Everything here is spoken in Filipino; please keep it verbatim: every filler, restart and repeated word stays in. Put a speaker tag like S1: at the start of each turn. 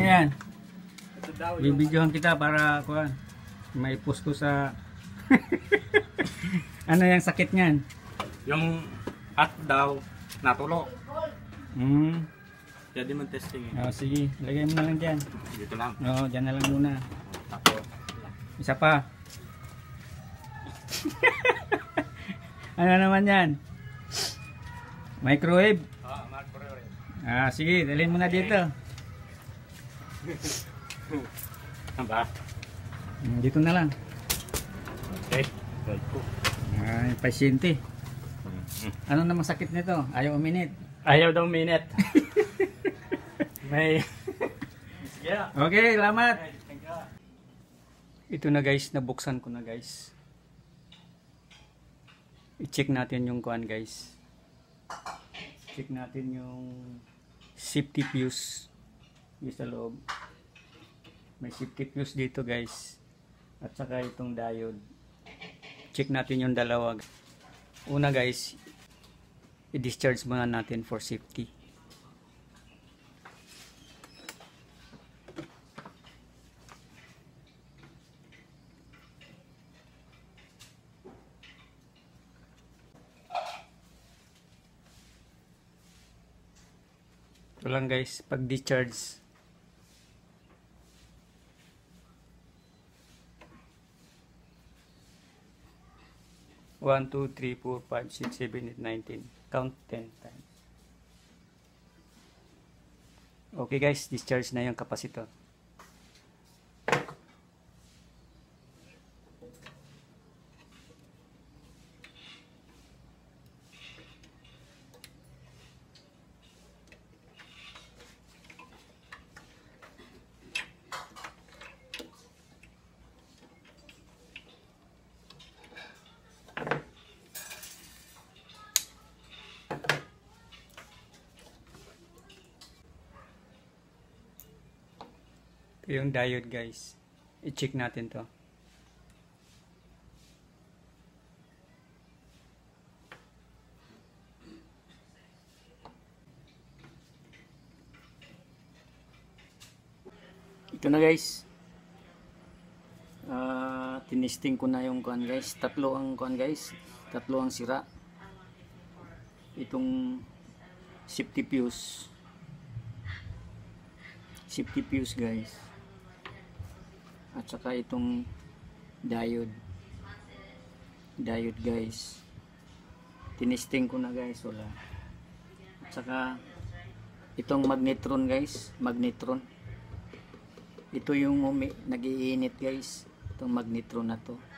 S1: yan. Bibidyohan kita para kuan may post ko sa ano yung sakit niyan?
S2: Yung at daw natulo.
S1: Hmm.
S2: Pwede mo testing eh.
S1: Oh, sige, lagay mo na lang diyan.
S2: Dito lang.
S1: Oo, diyan na lang muna.
S2: Tapos
S1: Isa pa. Ano naman yan? Microwave?
S2: ah, microwave.
S1: Ah, sige, dalhin mo na dito.
S2: Ano ba?
S1: Dito na lang.
S2: Okay. Good po.
S1: Ay, pasyente. Ano namang sakit nito? Ayaw uminit.
S2: Ayaw daw minute. May yeah.
S1: Okay, salamat. Ito na guys, nabuksan ko na guys. I-check natin yung kuan guys. Check natin yung safety fuse dito sa loob. May safety fuse dito guys. At saka itong diode. Check natin yung dalawa. Una guys, i-discharge muna natin for safety. Ito lang guys, pag discharge one, two, three, four, five, six, seven, eight, nine, ten. Count ten times. Okay guys, discharge na yung capacitor. Ito yung diode guys. I-check natin to. Ito na guys. Uh, tinisting ko na yung kuan guys. Tatlo ang kuan guys. Tatlo ang sira. Itong safety fuse. Safety fuse guys. At saka itong diode. Diode guys. Tinisting ko na guys. Wala. At saka itong magnetron guys. Magnetron. Ito yung nag-iinit guys. Itong magnetron na to.